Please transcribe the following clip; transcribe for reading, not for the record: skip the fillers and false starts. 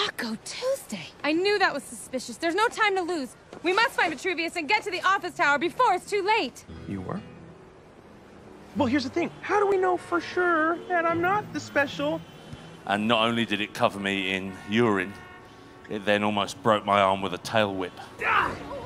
Taco Tuesday. I knew that was suspicious. There's no time to lose. We must find Vitruvius and get to the office tower before it's too late. You were? Well, here's the thing. How do we know for sure that I'm not the special? And not only did it cover me in urine, it then almost broke my arm with a tail whip. Ah!